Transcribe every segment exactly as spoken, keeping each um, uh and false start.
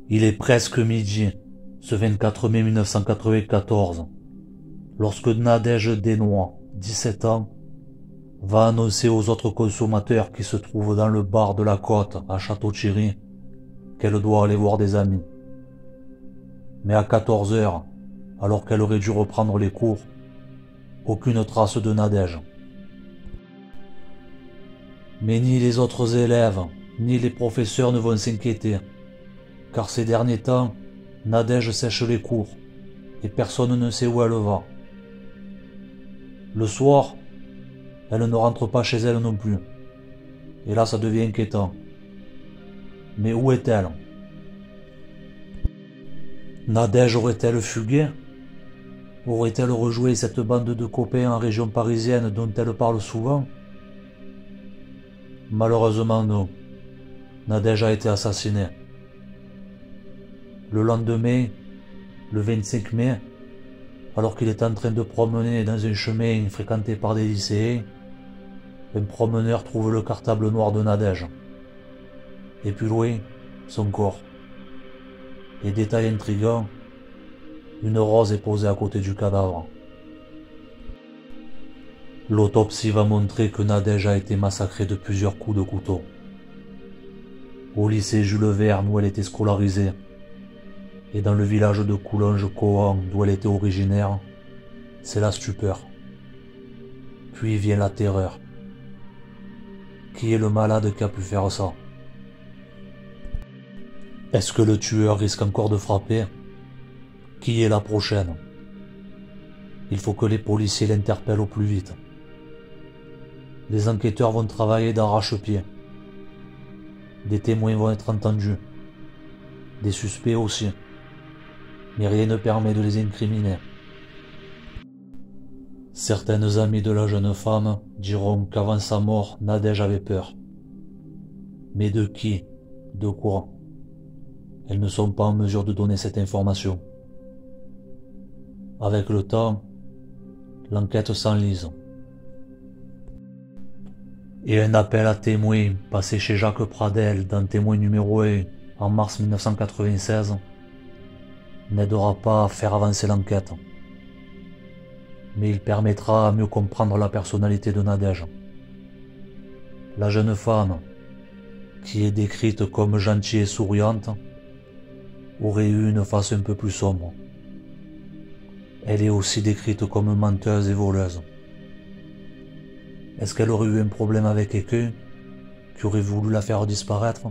Il est presque midi, ce vingt-quatre mai mille neuf cent quatre-vingt-quatorze, lorsque Nadège Desnois, dix-sept ans, va annoncer aux autres consommateurs qui se trouvent dans le bar de la Côte à Château-Thierry qu'elle doit aller voir des amis. Mais à quatorze heures, alors qu'elle aurait dû reprendre les cours, aucune trace de Nadège. Mais ni les autres élèves, ni les professeurs ne vont s'inquiéter, car ces derniers temps, Nadège sèche les cours, et personne ne sait où elle va. Le soir, elle ne rentre pas chez elle non plus, et là ça devient inquiétant. Mais où est-elle? Nadège aurait-elle fugué? Aurait-elle rejoué cette bande de copains en région parisienne dont elle parle souvent? Malheureusement non. Nadège a été assassinée. Le lendemain, le vingt-cinq mai, alors qu'il est en train de promener dans un chemin fréquenté par des lycéens, un promeneur trouve le cartable noir de Nadège. Et plus loin, son corps. Et détail intriguant, une rose est posée à côté du cadavre. L'autopsie va montrer que Nadège a été massacrée de plusieurs coups de couteau. Au lycée Jules Verne où elle était scolarisée, et dans le village de Coulonges-Cohan d'où elle était originaire, c'est la stupeur. Puis vient la terreur. Qui est le malade qui a pu faire ça? Est-ce que le tueur risque encore de frapper? Qui est la prochaine? Il faut que les policiers l'interpellent au plus vite. Les enquêteurs vont travailler d'arrache-pied. Des témoins vont être entendus. Des suspects aussi. Mais rien ne permet de les incriminer. Certaines amies de la jeune femme diront qu'avant sa mort, Nadège avait peur. Mais de qui? De quoi? Elles ne sont pas en mesure de donner cette information. Avec le temps, l'enquête s'enlise. Et un appel à témoins passé chez Jacques Pradel dans Témoin numéro un en mars mille neuf cent quatre-vingt-seize n'aidera pas à faire avancer l'enquête. Mais il permettra à mieux comprendre la personnalité de Nadège. La jeune femme, qui est décrite comme gentille et souriante, aurait eu une face un peu plus sombre. Elle est aussi décrite comme menteuse et voleuse. Est-ce qu'elle aurait eu un problème avec quelqu'un qui aurait voulu la faire disparaître?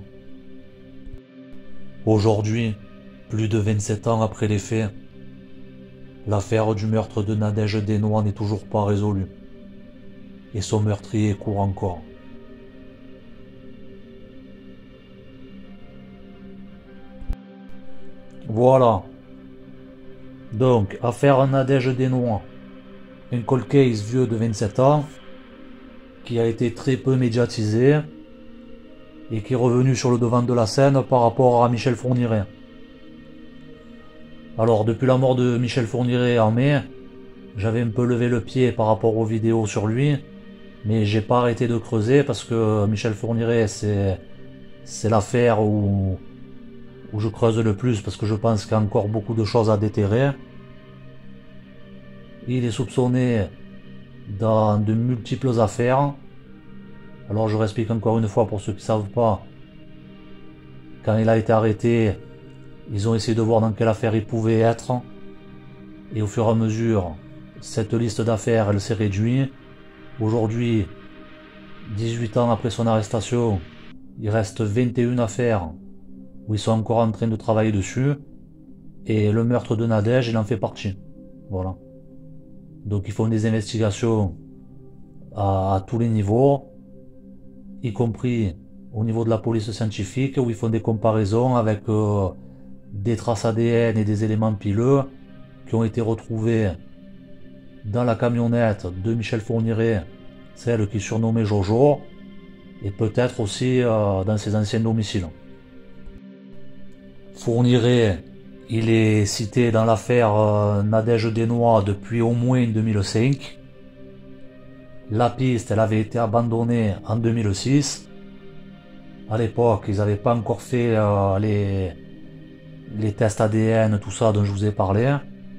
Aujourd'hui, plus de vingt-sept ans après les faits, l'affaire du meurtre de Nadège Desnois n'est toujours pas résolue. Et son meurtrier court encore. Voilà. Donc, affaire Nadège Desnois. Un cold case vieux de vingt-sept ans, qui a été très peu médiatisé, et qui est revenu sur le devant de la scène par rapport à Michel Fourniret. Alors, depuis la mort de Michel Fourniret en mai, j'avais un peu levé le pied par rapport aux vidéos sur lui, mais j'ai pas arrêté de creuser parce que Michel Fourniret, c'est c'est l'affaire où, où je creuse le plus parce que je pense qu'il y a encore beaucoup de choses à déterrer. Il est soupçonné dans de multiples affaires. Alors je réexplique encore une fois pour ceux qui ne savent pas. Quand il a été arrêté, ils ont essayé de voir dans quelle affaire il pouvait être. Et au fur et à mesure, cette liste d'affaires, elle s'est réduite. Aujourd'hui, dix-huit ans après son arrestation, il reste vingt et une affaires où ils sont encore en train de travailler dessus. Et le meurtre de Nadège, il en fait partie. Voilà. Donc ils font des investigations à, à tous les niveaux, y compris au niveau de la police scientifique, où ils font des comparaisons avec euh, des traces A D N et des éléments pileux qui ont été retrouvés dans la camionnette de Michel Fourniret, celle qui surnommait Jojo, et peut-être aussi euh, dans ses anciens domiciles. Fourniret, il est cité dans l'affaire euh, Nadège Desnois depuis au moins deux mille cinq. La piste, elle avait été abandonnée en deux mille six. À l'époque, ils n'avaient pas encore fait euh, les, les tests A D N, tout ça dont je vous ai parlé.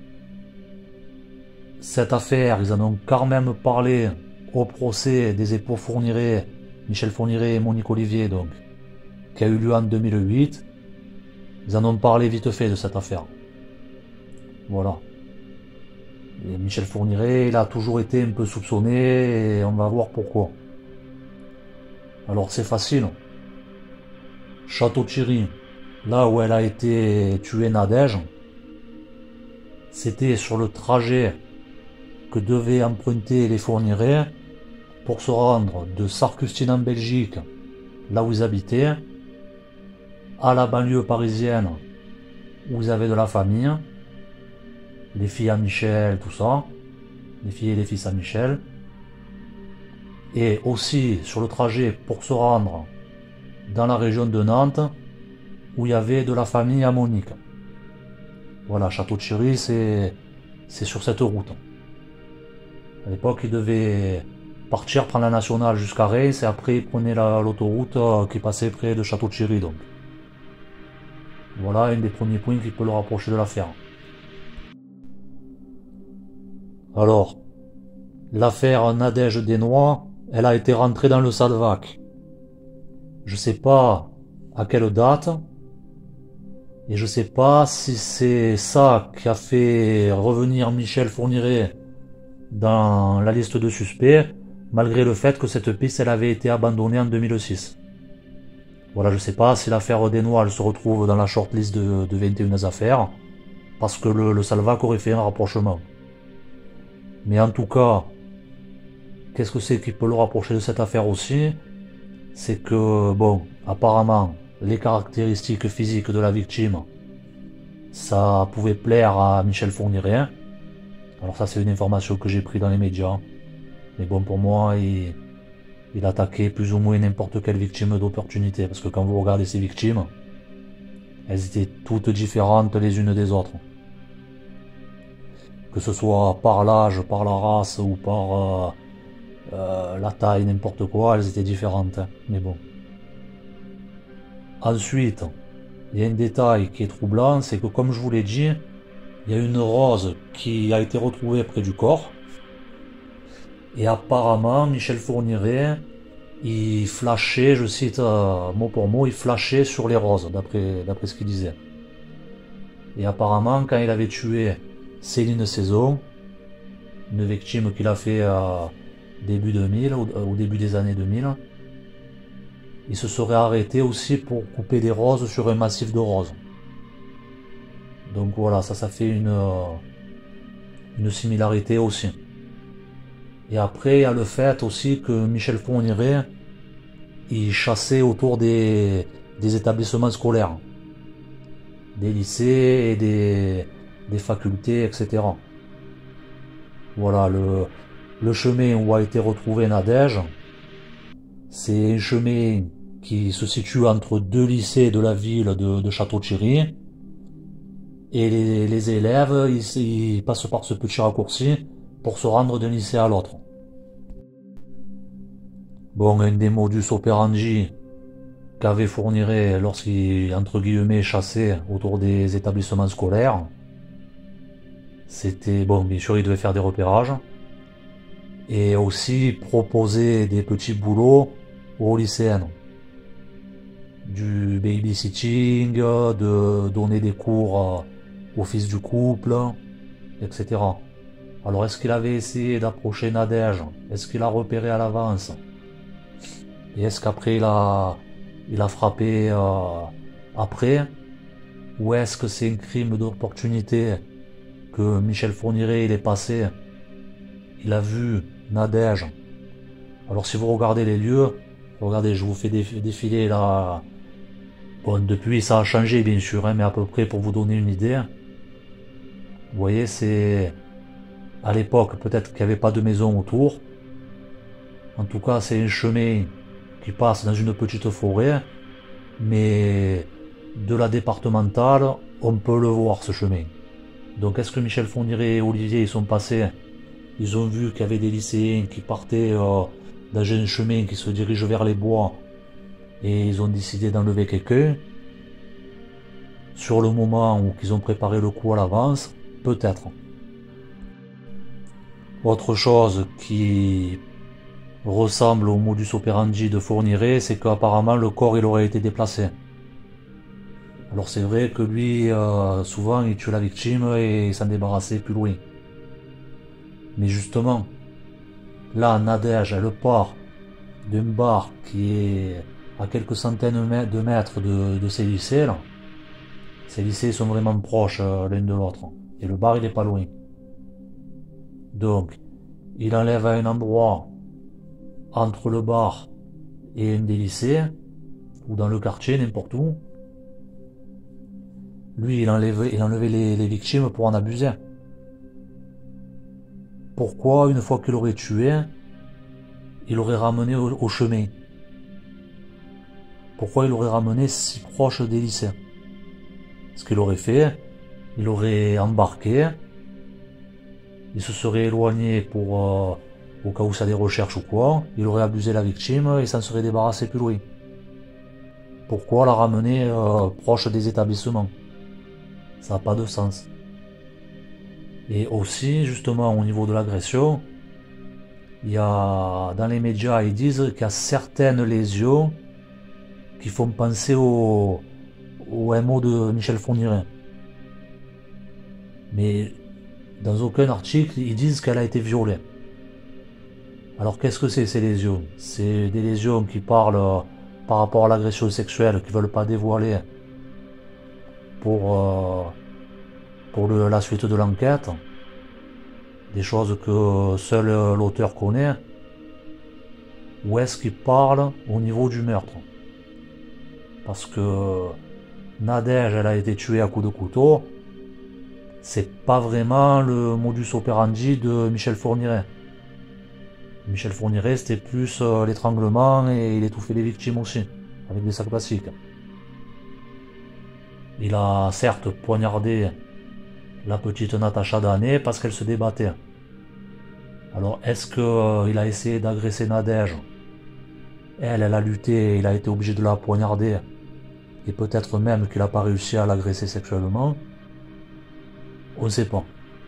Cette affaire, ils en ont quand même parlé au procès des époux Fourniret, Michel Fourniret et Monique Olivier, donc, qui a eu lieu en deux mille huit. Ils en ont parlé vite fait de cette affaire. Voilà. Et Michel Fourniret, il a toujours été un peu soupçonné et on va voir pourquoi. Alors c'est facile. Château-Thierry, là où elle a été tuée Nadège, c'était sur le trajet que devaient emprunter les Fourniret pour se rendre de Sarcustine en Belgique, là où ils habitaient, à la banlieue parisienne où ils avaient de la famille, les filles à Michel, tout ça, les filles et les fils à Michel, et aussi sur le trajet pour se rendre dans la région de Nantes où il y avait de la famille à Monique. Voilà, Château-Thierry, c'est c'est sur cette route. À l'époque, ils devaient partir prendre la nationale jusqu'à Reims et après ils prenaient l'autoroute qui passait près de Château-Thierry, donc. Voilà un des premiers points qui peut le rapprocher de l'affaire. Alors, l'affaire Nadège Desnois, elle a été rentrée dans le Salvac. Je sais pas à quelle date, et je sais pas si c'est ça qui a fait revenir Michel Fourniret dans la liste de suspects, malgré le fait que cette piste elle avait été abandonnée en deux mille six. Voilà, je sais pas si l'affaire Desnois elle se retrouve dans la shortlist de, de vingt et une affaires, parce que le, le Salvac aurait fait un rapprochement. Mais en tout cas, qu'est-ce que c'est qui peut le rapprocher de cette affaire aussi? C'est que, bon, apparemment, les caractéristiques physiques de la victime, ça pouvait plaire à Michel Fourniret. Alors ça, c'est une information que j'ai prise dans les médias. Mais bon, pour moi, il, il attaquait plus ou moins n'importe quelle victime d'opportunité. Parce que quand vous regardez ces victimes, elles étaient toutes différentes les unes des autres. Que ce soit par l'âge, par la race ou par euh, euh, la taille, n'importe quoi, elles étaient différentes. Mais bon. Ensuite, il y a un détail qui est troublant, c'est que comme je vous l'ai dit, il y a une rose qui a été retrouvée près du corps. Et apparemment, Michel Fourniret, il flashait, je cite euh, mot pour mot, il flashait sur les roses, d'après d'après ce qu'il disait. Et apparemment, quand il avait tué Céline Saison, une victime qu'il a fait euh, début deux mille, au, au début des années deux mille, il se serait arrêté aussi pour couper des roses sur un massif de roses. Donc voilà, ça, ça fait une, euh, une similarité aussi. Et après, il y a le fait aussi que Michel Fourniret, il chassait autour des, des établissements scolaires, des lycées et des, des facultés, et cetera. Voilà, le, le chemin où a été retrouvé Nadège, c'est un chemin qui se situe entre deux lycées de la ville de, de Château-Thierry. Et les, les élèves, ils, ils passent par ce petit raccourci pour se rendre d'un lycée à l'autre. Bon, un des modus operandi qu'avait Fourniret lorsqu'il, entre guillemets, chassait autour des établissements scolaires, c'était, bon, bien sûr, il devait faire des repérages, et aussi proposer des petits boulots aux lycéennes. Du babysitting, de donner des cours au fils du couple, et cetera. Alors est-ce qu'il avait essayé d'approcher Nadège? Est-ce qu'il a repéré à l'avance? Et est-ce qu'après il a, il a frappé euh, après? Ou est-ce que c'est un crime d'opportunité que Michel Fourniret il est passé? Il a vu Nadège. Alors si vous regardez les lieux, regardez, je vous fais défiler là. Bon, depuis ça a changé bien sûr, hein, mais à peu près pour vous donner une idée. Vous voyez, c'est... À l'époque, peut-être qu'il n'y avait pas de maison autour. En tout cas, c'est un chemin qui passe dans une petite forêt. Mais de la départementale, on peut le voir, ce chemin. Donc, est-ce que Michel Fourniret et Olivier, ils sont passés? Ils ont vu qu'il y avait des lycéens qui partaient euh, dans un chemin qui se dirige vers les bois. Et ils ont décidé d'enlever quelqu'un. sur le moment ou qu'ils ont préparé le coup à l'avance, peut-être. Autre chose qui ressemble au modus operandi de Fourniret, c'est qu'apparemment le corps il aurait été déplacé. Alors c'est vrai que lui, euh, souvent il tue la victime et il s'en débarrassait plus loin. Mais justement, là Nadège, elle part d'un bar qui est à quelques centaines de mètres de, de ces lycées là. Ces lycées sont vraiment proches euh, l'un de l'autre. Et le bar il est pas loin. Donc, il enlève à un endroit entre le bar et un des lycées, ou dans le quartier, n'importe où. Lui, il enlevait, il enlevait les, les victimes pour en abuser. Pourquoi, une fois qu'il aurait tué, il aurait ramené au, au chemin? Pourquoi il aurait ramené si proche des lycées? Ce qu'il aurait fait, il aurait embarqué, il se serait éloigné pour, euh, au cas où ça a des recherches ou quoi, il aurait abusé la victime et s'en serait débarrassé plus loin. Pourquoi la ramener euh, proche des établissements? Ça n'a pas de sens. Et aussi, justement, au niveau de l'agression, il y a, dans les médias, ils disent qu'il y a certaines lésions qui font penser au, au M O de Michel Fourniret. Mais dans aucun article, ils disent qu'elle a été violée. Alors qu'est-ce que c'est ces lésions? C'est des lésions qui parlent euh, par rapport à l'agression sexuelle, qui ne veulent pas dévoiler pour, euh, pour le, la suite de l'enquête. Des choses que seul l'auteur connaît. Ou est-ce qu'il parle au niveau du meurtre? Parce que Nadège, elle a été tuée à coups de couteau. C'est pas vraiment le modus operandi de Michel Fourniret. Michel Fourniret, c'était plus euh, l'étranglement et il étouffait les victimes aussi, avec des sacs plastiques. Il a certes poignardé la petite Natacha Danet parce qu'elle se débattait. Alors est-ce qu'il euh, a essayé d'agresser Nadège? Elle, elle a lutté, il a été obligé de la poignarder. Et peut-être même qu'il n'a pas réussi à l'agresser sexuellement. On ne sait pas.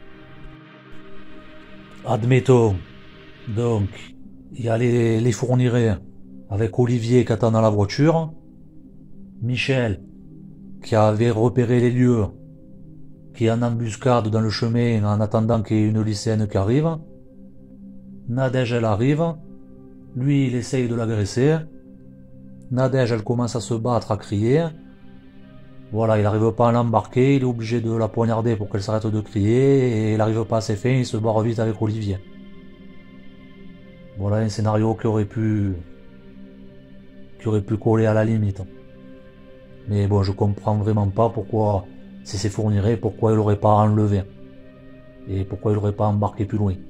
Admettons. Donc, il y a les, les Fourniret avec Olivier qui attend dans la voiture. Michel, qui avait repéré les lieux, qui est en embuscade dans le chemin en attendant qu'il y ait une lycéenne qui arrive. Nadège, elle arrive. Lui, il essaye de l'agresser. Nadège, elle commence à se battre, à crier. Voilà, il n'arrive pas à l'embarquer, il est obligé de la poignarder pour qu'elle s'arrête de crier, et il n'arrive pas à ses fins, il se barre vite avec Olivier. Voilà un scénario qui aurait pu... qui aurait pu coller à la limite. Mais bon, je comprends vraiment pas pourquoi, si c'est Fourniret, pourquoi il n'aurait pas enlevé. Et pourquoi il n'aurait pas embarqué plus loin.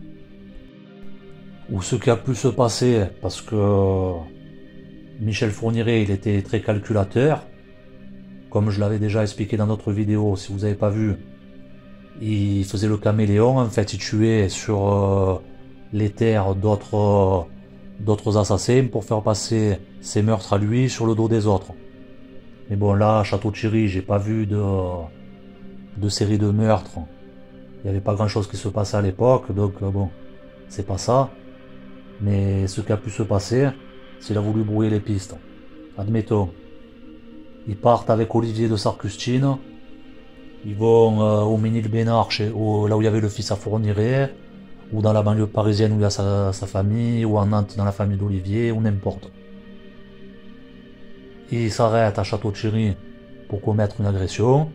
Ou ce qui a pu se passer, parce que Michel Fourniret, il était très calculateur. Comme je l'avais déjà expliqué dans d'autres vidéos, si vous n'avez pas vu, il faisait le caméléon, en fait il tuait sur euh, les terres d'autres euh, d'autres assassins pour faire passer ses meurtres à lui sur le dos des autres. Mais bon là, à Château-Thierry, j'ai pas vu de, de série de meurtres. Il n'y avait pas grand chose qui se passait à l'époque, donc euh, bon, c'est pas ça. Mais ce qui a pu se passer, c'est qu'il a voulu brouiller les pistes. Admettons. Ils partent avec Olivier de Sarcustine. Ils vont euh, au Ménilbénard, chez, au, là où il y avait le fils à Fourniret, ou dans la banlieue parisienne où il y a sa, sa famille, ou en Nantes dans la famille d'Olivier, ou n'importe. Ils s'arrêtent à Château-Thierry pour commettre une agression.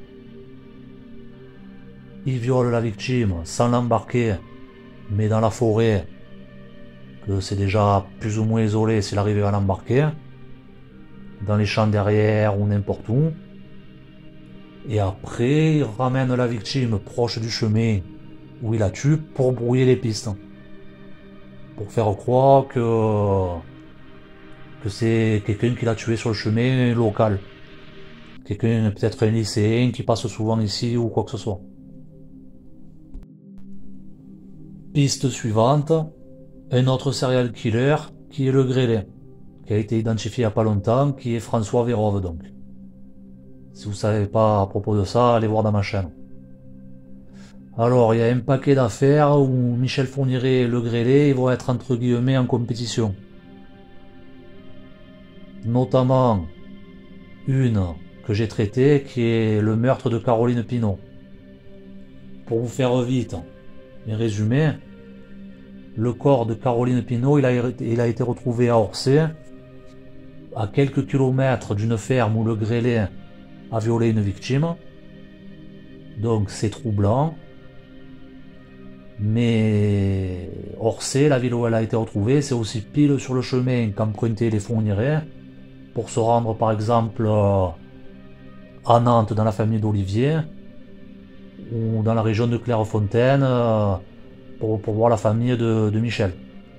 Ils violent la victime sans l'embarquer, mais dans la forêt, que c'est déjà plus ou moins isolé s'il arrivait à l'embarquer. Dans les champs derrière ou n'importe où. Et après, il ramène la victime proche du chemin où il la tue pour brouiller les pistes. Pour faire croire que, que c'est quelqu'un qui l'a tué sur le chemin local. Quelqu'un, peut-être un lycéen qui passe souvent ici ou quoi que ce soit. Piste suivante, un autre serial killer qui est le Grêlé, qui a été identifié il n'y a pas longtemps, qui est François Vérove donc. Si vous savez pas à propos de ça, allez voir dans ma chaîne. Alors, il y a un paquet d'affaires où Michel Fourniret et Le Grêlé ils vont être entre guillemets en compétition. Notamment une que j'ai traitée qui est le meurtre de Caroline Pinault. Pour vous faire vite et résumer, le corps de Caroline Pinault il a, il a été retrouvé à Orcé, à quelques kilomètres d'une ferme où Le Grêlé a violé une victime. Donc c'est troublant. Mais Orcé, la ville où elle a été retrouvée, c'est aussi pile sur le chemin qu'empruntaient les Fourniret pour se rendre par exemple à Nantes dans la famille d'Olivier ou dans la région de Clairefontaine pour, pour voir la famille de, de Michel.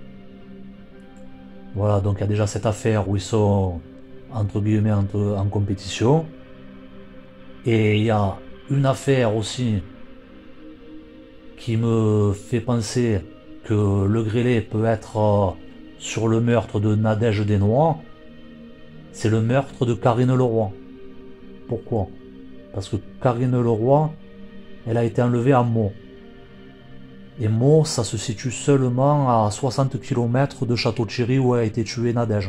Voilà, donc il y a déjà cette affaire où ils sont entre guillemets entre, en compétition. Et il y a une affaire aussi qui me fait penser que Le Grêlé peut être euh, sur le meurtre de Nadège Desnoyers, c'est le meurtre de Karine Leroy. Pourquoi? Parce que Karine Leroy, elle a été enlevée à Meaux. Et Meaux, ça se situe seulement à soixante kilomètres de Château-Thierry où a été tuée Nadège.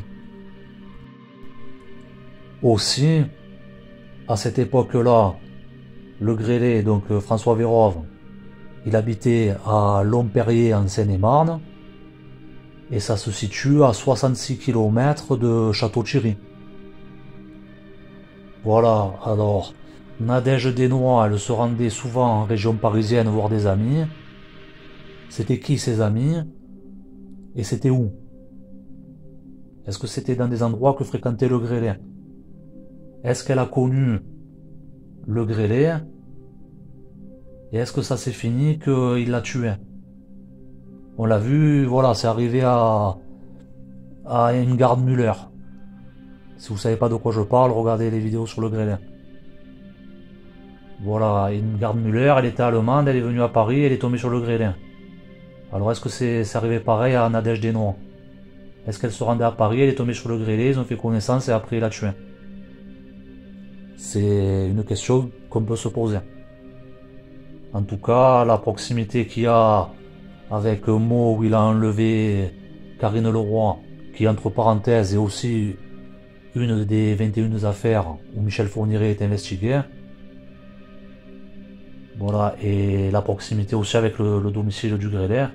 Aussi, à cette époque-là, Le Grêlé, donc euh, François Vérove, il habitait à Lomperrier en Seine-et-Marne et ça se situe à soixante-six kilomètres de Château-Thierry. Voilà, alors Nadège Desnoyers, elle se rendait souvent en région parisienne voir des amis. C'était qui ces amis? Et c'était où? Est-ce que c'était dans des endroits que fréquentait Le Grêlé? Est-ce qu'elle a connu Le Grêlé? Et est-ce que ça s'est fini qu'il l'a tué? On l'a vu, voilà, c'est arrivé à, à une garde Müller. Si vous savez pas de quoi je parle, regardez les vidéos sur Le Grêlé. Voilà, une garde Müller, elle était allemande, elle est venue à Paris, elle est tombée sur Le Grêlé. Alors est-ce que c'est arrivé pareil à Nadège Desnoyers? Est-ce qu'elle se rendait à Paris, elle est tombée sur Le Grêlé, ils ont fait connaissance et après il l'a tué? C'est une question qu'on peut se poser. En tout cas, la proximité qu'il y a avec Meaux où il a enlevé Karine Leroy, qui entre parenthèses est aussi une des vingt et une affaires où Michel Fourniret est investigué. Voilà, et la proximité aussi avec le, le domicile du Grêlé.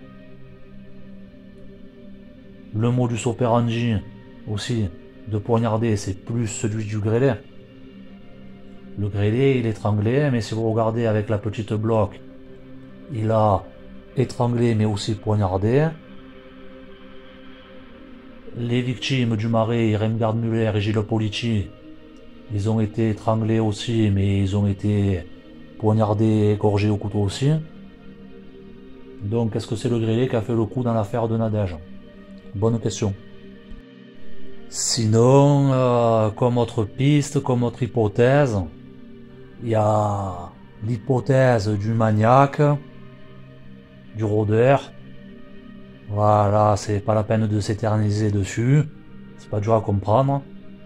Le modus operandi aussi de poignarder, c'est plus celui du Grêlé. Le Grêlé, il étranglait, mais si vous regardez avec la petite bloc, il a étranglé mais aussi poignardé. Les victimes du Marais, Irmgard Müller et Gilles Polici, ils ont été étranglés aussi, mais ils ont été poignardés et égorgés au couteau aussi. Donc, est-ce que c'est Le Grêlé qui a fait le coup dans l'affaire de Nadège? Bonne question. Sinon, euh, comme autre piste, comme autre hypothèse, il y a l'hypothèse du maniaque, du rôdeur. Voilà, c'est pas la peine de s'éterniser dessus, c'est pas dur à comprendre.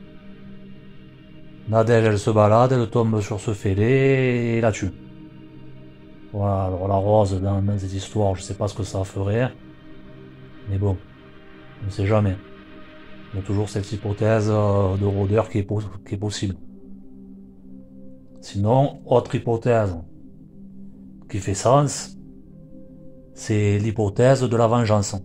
Nadège, elle se balade, elle tombe sur ce fêlé et la tue. Voilà, alors la rose dans, dans cette histoire, je sais pas ce que ça ferait, mais bon, on ne sait jamais. Il y a toujours cette hypothèse de rôdeur qui est, qui est possible. Sinon, autre hypothèse qui fait sens, c'est l'hypothèse de la vengeance.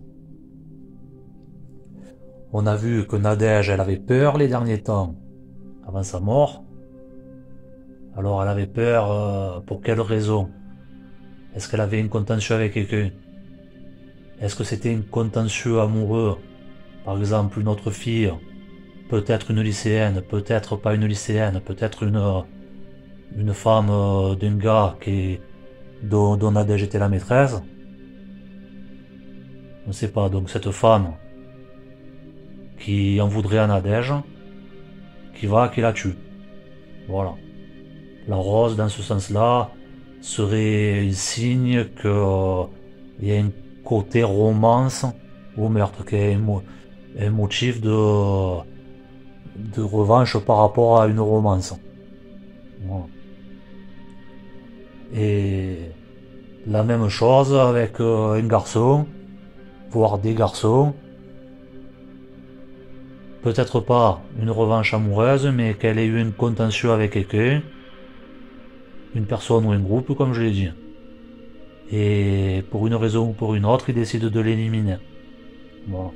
On a vu que Nadège, elle avait peur les derniers temps, avant sa mort. Alors elle avait peur euh, pour quelle raison? Est-ce qu'elle avait une contentieux avec quelqu'un? Est-ce que c'était un contentieux amoureux? Par exemple, une autre fille, peut-être une lycéenne, peut-être pas une lycéenne, peut-être une, une femme euh, d'un gars qui, dont, dont Nadège était la maîtresse. On ne sait pas, donc cette femme qui en voudrait à Nadège, qui va, qui la tue. Voilà. La rose, dans ce sens-là, serait un signe qu'il euh, y a un côté romance au meurtre, qu'il y a un, mo un motif de, de revanche par rapport à une romance. Voilà. Et la même chose avec euh, un garçon, voire des garçons. Peut-être pas une revanche amoureuse, mais qu'elle ait eu un contentieux avec quelqu'un, une personne ou un groupe, comme je l'ai dit. Et pour une raison ou pour une autre, il décide de l'éliminer. Voilà.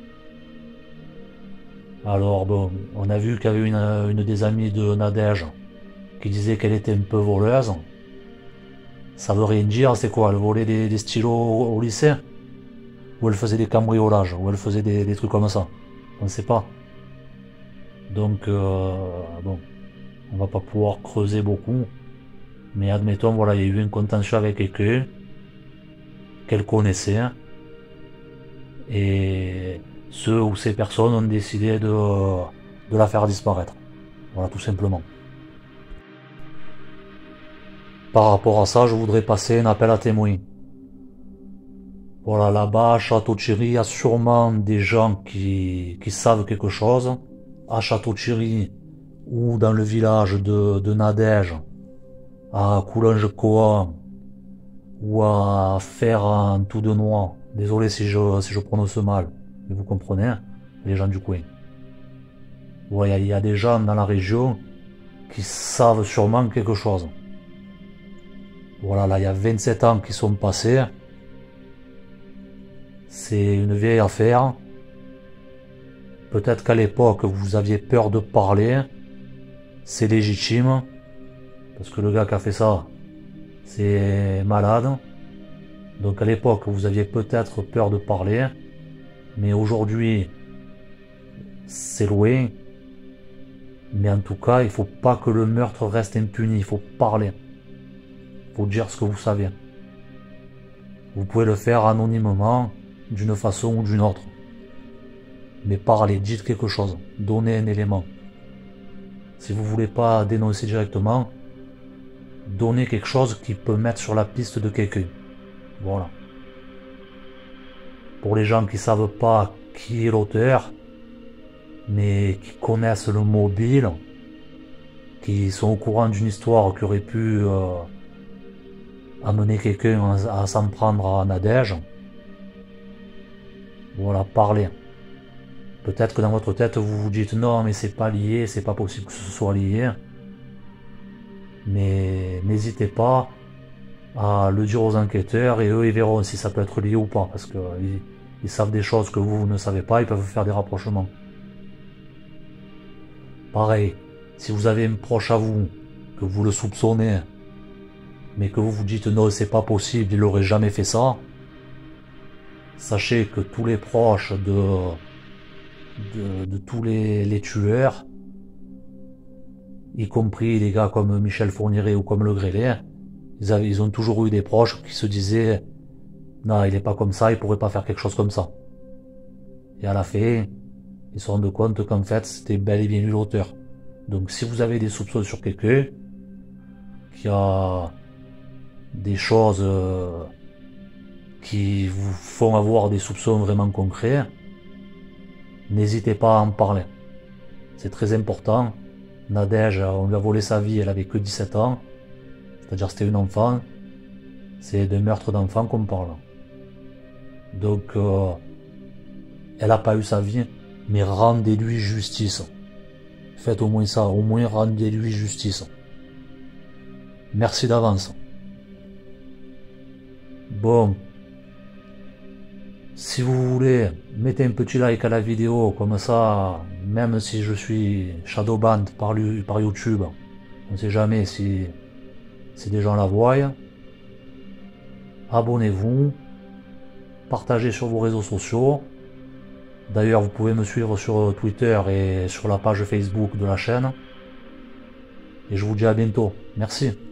Alors bon, on a vu qu'il y avait une, une des amies de Nadège qui disait qu'elle était un peu voleuse. Ça veut rien dire, c'est quoi? Elle volait des, des stylos au, au lycée? Ou elle faisait des cambriolages? Ou elle faisait des, des trucs comme ça? On ne sait pas. Donc, euh, bon, on va pas pouvoir creuser beaucoup. Mais admettons, voilà, il y a eu un contentieux avec quelqu'un qu'elle connaissait. Et ceux ou ces personnes ont décidé de, de la faire disparaître. Voilà, tout simplement. Par rapport à ça, je voudrais passer un appel à témoins. Voilà, là-bas, à Château-Thierry, il y a sûrement des gens qui, qui savent quelque chose. À Château-Thierry, ou dans le village de, de Nadège, à Coulonges-Cohan, ou à Fer-en-Tout-de-Noix. Désolé si je, si je prononce mal, mais vous comprenez, hein, les gens du coin. Voilà, il y a des gens dans la région qui savent sûrement quelque chose. Voilà, là, il y a vingt-sept ans qui sont passés. C'est une vieille affaire. Peut-être qu'à l'époque, vous aviez peur de parler. C'est légitime. Parce que le gars qui a fait ça, c'est malade. Donc à l'époque, vous aviez peut-être peur de parler. Mais aujourd'hui, c'est loin. Mais en tout cas, il faut pas que le meurtre reste impuni. Il faut parler. Il faut dire ce que vous savez. Vous pouvez le faire anonymement, d'une façon ou d'une autre. Mais parlez, dites quelque chose, donnez un élément. Si vous voulez pas dénoncer directement, donnez quelque chose qui peut mettre sur la piste de quelqu'un. Voilà. Pour les gens qui savent pas qui est l'auteur, mais qui connaissent le mobile, qui sont au courant d'une histoire qui aurait pu euh, amener quelqu'un à, à s'en prendre à Nadège, voilà, parlez. Peut-être que dans votre tête vous vous dites non mais c'est pas lié, c'est pas possible que ce soit lié. Mais n'hésitez pas à le dire aux enquêteurs et eux ils verront si ça peut être lié ou pas. Parce que ils, ils savent des choses que vous, vous ne savez pas, ils peuvent faire des rapprochements. Pareil, si vous avez un proche à vous, que vous le soupçonnez, mais que vous vous dites non c'est pas possible, il aurait jamais fait ça, sachez que tous les proches de... De, de tous les, les tueurs, y compris les gars comme Michel Fourniret ou comme Le Grellet, ils, avaient, ils ont toujours eu des proches qui se disaient non il est pas comme ça, il pourrait pas faire quelque chose comme ça. Et à la fin, ils se rendent compte qu'en fait c'était bel et bien lui l'auteur. Donc si vous avez des soupçons sur quelqu'un qui a des choses euh, qui vous font avoir des soupçons vraiment concrets, n'hésitez pas à en parler. C'est très important. Nadège, on lui a volé sa vie, elle avait que dix-sept ans. C'est-à-dire c'était une enfant. C'est de meurtre d'enfant qu'on parle. Donc, euh, elle n'a pas eu sa vie, mais rendez-lui justice. Faites au moins ça, au moins rendez-lui justice. Merci d'avance. Bon. Si vous voulez, mettez un petit like à la vidéo, comme ça, même si je suis shadowbanned par, par YouTube, on ne sait jamais si, si des gens la voient. Abonnez-vous, partagez sur vos réseaux sociaux. D'ailleurs, vous pouvez me suivre sur Twitter et sur la page Facebook de la chaîne. Et je vous dis à bientôt. Merci.